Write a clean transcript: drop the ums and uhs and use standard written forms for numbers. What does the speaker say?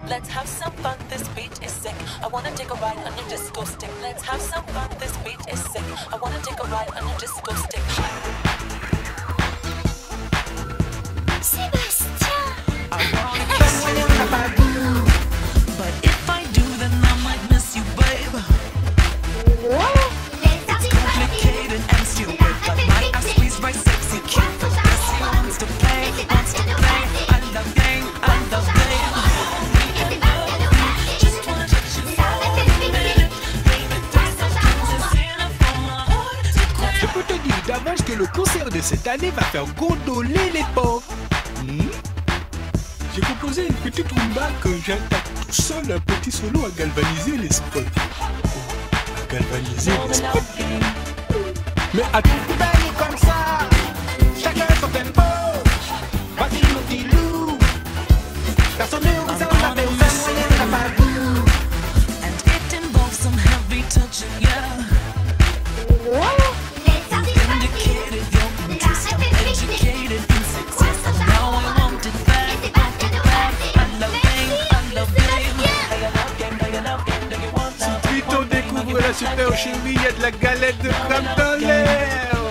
Let's have some fun, this beat is sick. I wanna take a ride on your disco stick. Let's have some fun, this beat is sick. I wanna take a ride on your disco stick. Sébastien! I wanna kiss you. But if I do, then I might miss you, babe. It's complicated and stupid, but my ass squeeze right sexy cupid. Yes, he wants to play, wants to play. I love game, I love game. Just wanna touch you for a minute. Baby, there's some things in it for my heart to quit. Je peux te dire d'avance que le concert de cette année va faire gondoler les pauvres. J'ai composé une petite rumba que j'attaque tout seul, un petit solo à galvaniser l'esprit. À galvaniser l'esprit. Mais à tout belle comme ça, chacun son tempo. Voici nos petits loups. Personne ne vous en a fait. And it involves some heavy touching, yeah. Indicated your interest, I'm educated in success. And now I want it back, want it back. I love game, I love game. Do you love game, do you love game, do you want that? Vite on découvre la super chérie, y a de la galette de crème dans l'air.